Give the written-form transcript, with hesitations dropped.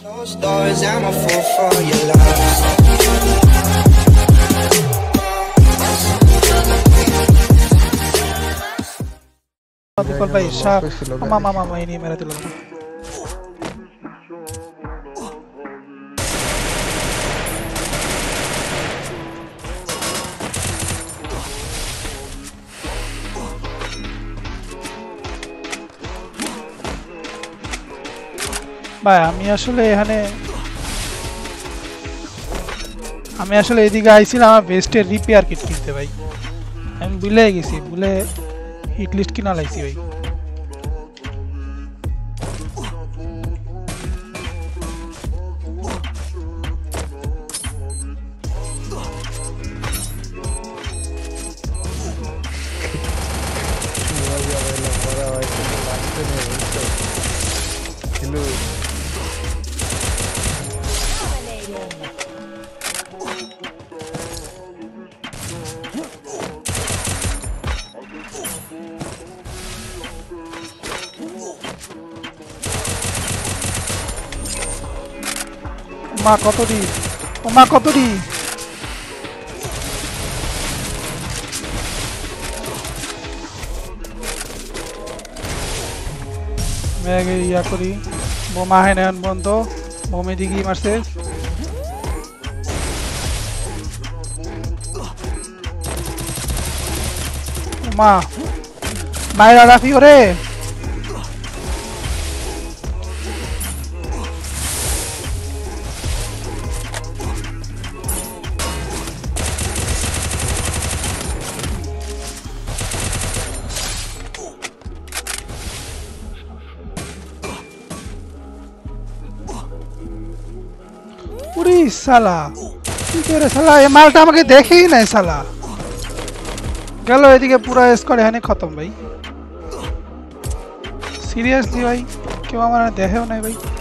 Those doors, I'm a fool for your love. Because by shark, mama ini मेरा दिल ভাই আমি আসলে এদিকে আইছিলাম আমার ভেস্টের রিপেয়ার কিট কিনতে ভাই আমি ভুলে গেছি ভুলে হিট লিস্ট কিনা লাইছি ভাই মা কতটি ও মা কতটি মেগে ইয়া করি বোমা হেনেন বন্ধ বোমে দিকে মারছে মা মাইরা রাফি ওরে उरी साला तेरे साला ये मालटा আমাকে দেখেই নাই साला গেল এদিকে পুরো স্কোয়াড এখানে খতম ভাই সিরিয়াসলি ভাই কেউ আমার দেখেও নাই ভাই